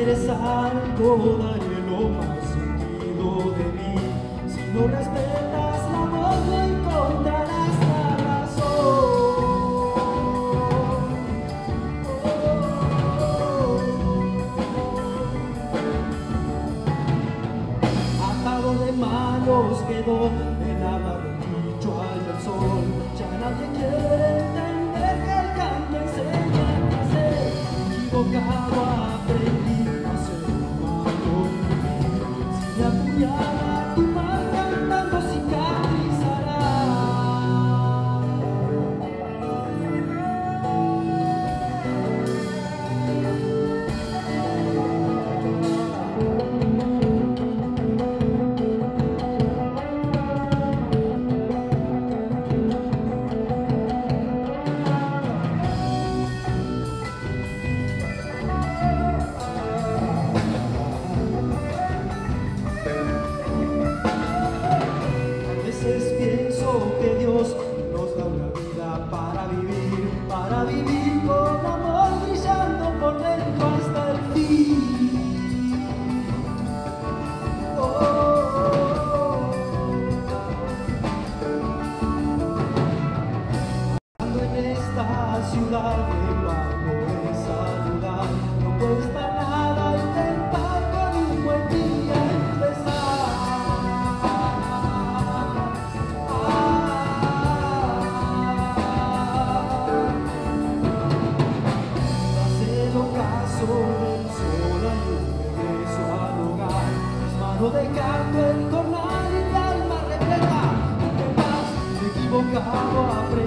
quieres algo, daré lo más sentido de mí. Si no respetas la voz, no encontrarás la razón. Atado de manos quedó el agua del dicho al del sol. Ya nadie quiere entender que el canto enseña a ser equivocado. Aprendí a ser humano. Si me apuñala tu mal cantando cicatrizará. Pienso que Dios nos da una vida para vivir con amor brillando por dentro hasta el fin. Oh, oh, oh. Ando en esta ciudad de pago de saludar, no cuesta nada intentar con un buen día empezar. Del sol hay un regreso al hogar, es mano de canto el cornal y de alma repleta de paz, equivocado aprendí.